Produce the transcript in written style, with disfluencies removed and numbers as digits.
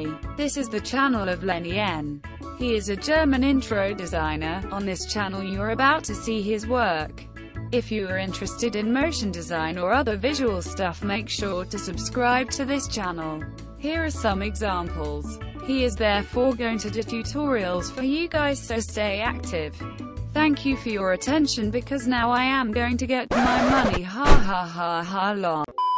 Hi, this is the channel of Lenny N. He is a German intro designer. On this channel you are about to see his work. If you are interested in motion design or other visual stuff, make sure to subscribe to this channel. Here are some examples. He is therefore going to do tutorials for you guys, so stay active. Thank you for your attention, because now I am going to get my money. Ha ha ha ha lol.